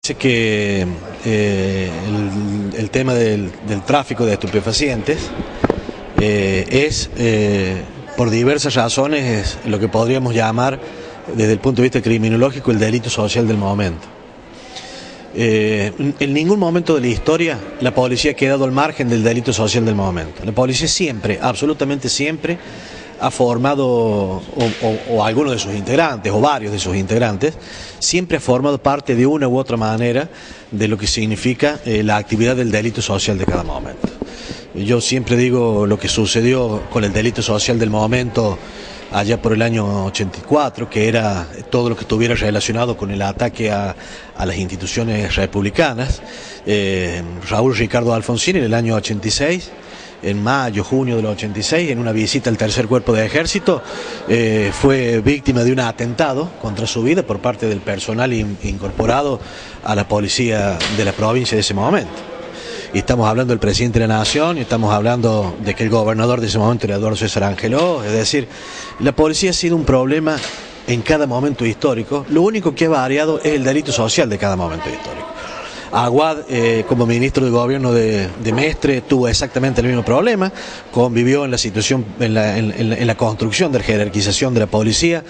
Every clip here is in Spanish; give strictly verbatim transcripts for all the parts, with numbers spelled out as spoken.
Dice que eh, el, el tema del, del tráfico de estupefacientes eh, es, eh, por diversas razones, es lo que podríamos llamar, desde el punto de vista criminológico, el delito social del momento. Eh, en ningún momento de la historia la policía ha quedado al margen del delito social del momento. La policía siempre, absolutamente siempre, ha formado, o, o, o algunos de sus integrantes, o varios de sus integrantes, siempre ha formado parte de una u otra manera de lo que significa eh, la actividad del delito social de cada momento. Yo siempre digo lo que sucedió con el delito social del momento allá por el año ochenta y cuatro, que era todo lo que estuviera relacionado con el ataque a, a las instituciones republicanas. Eh, Raúl Ricardo Alfonsín en el año ochenta y seis, en mayo, junio del ochenta y seis, en una visita al tercer cuerpo de ejército, eh, fue víctima de un atentado contra su vida por parte del personal in, incorporado a la policía de la provincia de ese momento. Y estamos hablando del presidente de la Nación, y estamos hablando de que el gobernador de ese momento era Eduardo César Angeló. Es decir, la policía ha sido un problema en cada momento histórico. Lo único que ha variado es el delito social de cada momento histórico. Aguad, eh, como ministro de gobierno de, de Mestre, tuvo exactamente el mismo problema, convivió en la situación, en la, en, en, en la construcción de la jerarquización de la policía,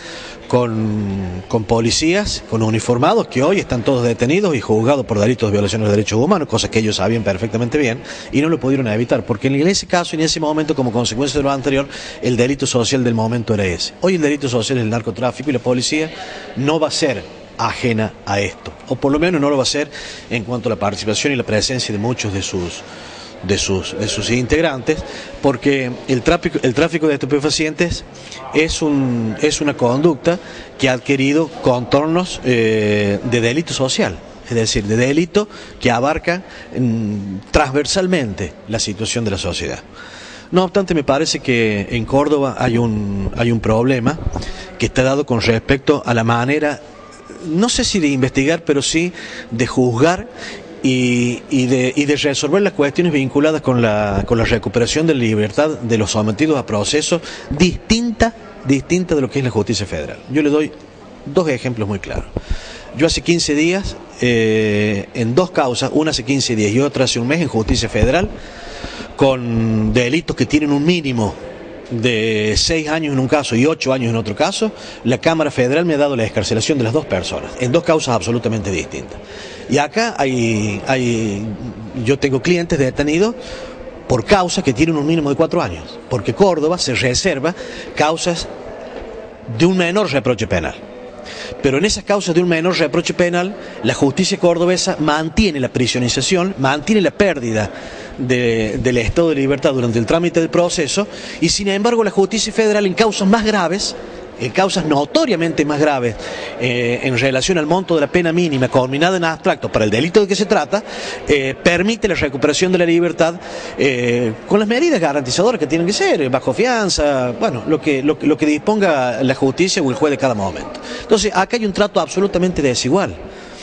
con, con policías, con uniformados, que hoy están todos detenidos y juzgados por delitos de violación de los derechos humanos, cosas que ellos sabían perfectamente bien, y no lo pudieron evitar, porque en ese caso, en ese momento, como consecuencia de lo anterior, el delito social del momento era ese. Hoy el delito social es el narcotráfico, y la policía no va a ser ajena a esto, o por lo menos no lo va a ser en cuanto a la participación y la presencia de muchos de sus de sus, de sus integrantes, porque el tráfico, el tráfico de estupefacientes es, un, es una conducta que ha adquirido contornos eh, de delito social, es decir, de delito que abarca mm, transversalmente la situación de la sociedad. No obstante, me parece que en Córdoba hay un, hay un problema que está dado con respecto a la manera, no sé si de investigar, pero sí de juzgar y, y, de, y de resolver las cuestiones vinculadas con la, con la recuperación de la libertad de los sometidos a procesos distinta, distinta de lo que es la justicia federal. Yo le doy dos ejemplos muy claros. Yo hace quince días, eh, en dos causas, una hace quince días y otra hace un mes en justicia federal, con delitos que tienen un mínimo de seis años en un caso y ocho años en otro caso, la Cámara Federal me ha dado la excarcelación de las dos personas, en dos causas absolutamente distintas. Y acá hay, hay yo tengo clientes detenidos por causas que tienen un mínimo de cuatro años, porque Córdoba se reserva causas de un menor reproche penal. Pero en esas causas de un menor reproche penal, la justicia cordobesa mantiene la prisionización, mantiene la pérdida de, del estado de libertad durante el trámite del proceso, y sin embargo la justicia federal en causas más graves, en causas notoriamente más graves eh, en relación al monto de la pena mínima combinada en abstracto para el delito de que se trata, eh, permite la recuperación de la libertad eh, con las medidas garantizadoras que tienen que ser, bajo fianza, bueno, lo que, lo, lo que disponga la justicia o el juez de cada momento. Entonces, acá hay un trato absolutamente desigual.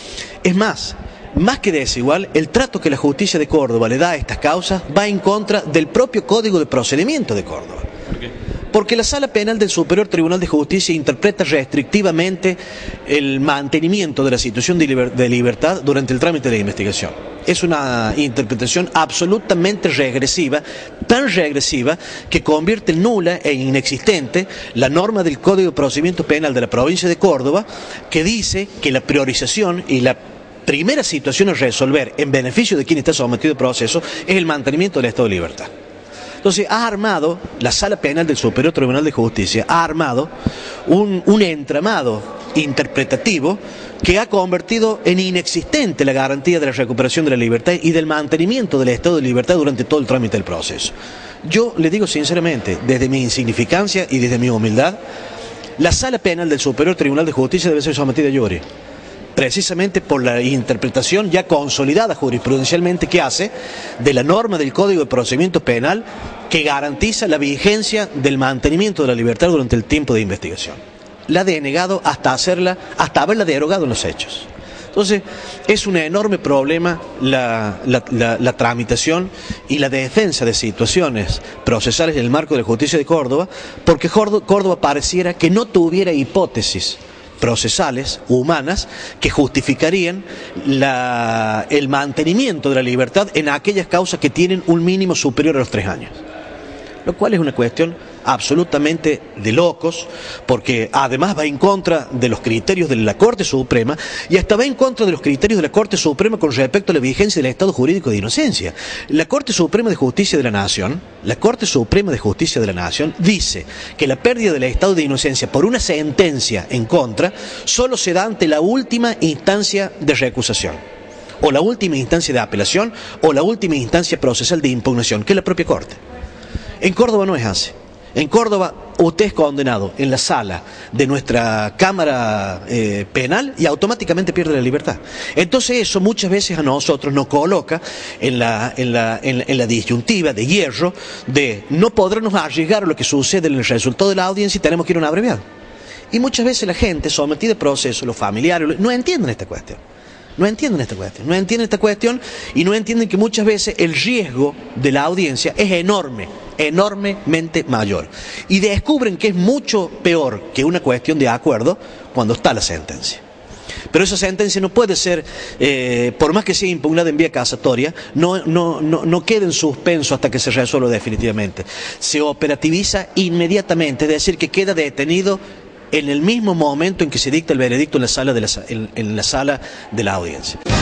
Es más, más que desigual, el trato que la justicia de Córdoba le da a estas causas va en contra del propio Código de Procedimiento de Córdoba. ¿Por qué? Porque la Sala Penal del Superior Tribunal de Justicia interpreta restrictivamente el mantenimiento de la situación de, liber de libertad durante el trámite de la investigación. Es una interpretación absolutamente regresiva, tan regresiva que convierte en nula e inexistente la norma del Código de Procedimiento Penal de la provincia de Córdoba, que dice que la priorización y la primera situación a resolver en beneficio de quien está sometido al proceso es el mantenimiento del estado de libertad. Entonces ha armado, la Sala Penal del Superior Tribunal de Justicia ha armado un, un entramado interpretativo que ha convertido en inexistente la garantía de la recuperación de la libertad y del mantenimiento del estado de libertad durante todo el trámite del proceso. Yo le digo sinceramente, desde mi insignificancia y desde mi humildad, la Sala Penal del Superior Tribunal de Justicia debe ser sometida a jury, precisamente por la interpretación ya consolidada jurisprudencialmente que hace de la norma del Código de Procedimiento Penal que garantiza la vigencia del mantenimiento de la libertad durante el tiempo de investigación. La ha denegado hasta hacerla, hasta haberla derogado en los hechos. Entonces, es un enorme problema la, la, la, la tramitación y la defensa de situaciones procesales en el marco de la justicia de Córdoba, porque Córdoba pareciera que no tuviera hipótesis procesales, humanas, que justificarían la, el mantenimiento de la libertad en aquellas causas que tienen un mínimo superior a los tres años. Lo cual es una cuestión absolutamente de locos, porque además va en contra de los criterios de la Corte Suprema y hasta va en contra de los criterios de la Corte Suprema con respecto a la vigencia del Estado Jurídico de Inocencia. La Corte Suprema de Justicia de la Nación, la Corte Suprema de Justicia de la Nación dice que la pérdida del Estado de Inocencia por una sentencia en contra solo se da ante la última instancia de recusación, o la última instancia de apelación, o la última instancia procesal de impugnación, que es la propia Corte. En Córdoba no es así. En Córdoba usted es condenado en la sala de nuestra Cámara eh, Penal y automáticamente pierde la libertad. Entonces eso muchas veces a nosotros nos coloca en la, en la, en la, en la disyuntiva de hierro de no podernos arriesgar a lo que sucede en el resultado de la audiencia y tenemos que ir a un abreviado. Y muchas veces la gente sometida a procesos, los familiares, no entienden esta cuestión. No entienden esta cuestión, no entienden esta cuestión y no entienden que muchas veces el riesgo de la audiencia es enorme, enormemente mayor. Y descubren que es mucho peor que una cuestión de acuerdo cuando está la sentencia. Pero esa sentencia no puede ser, eh, por más que sea impugnada en vía casatoria, no, no, no, no queda en suspenso hasta que se resuelva definitivamente. Se operativiza inmediatamente, es decir, que queda detenido en el mismo momento en que se dicta el veredicto en la sala de la, en, en la sala de la audiencia.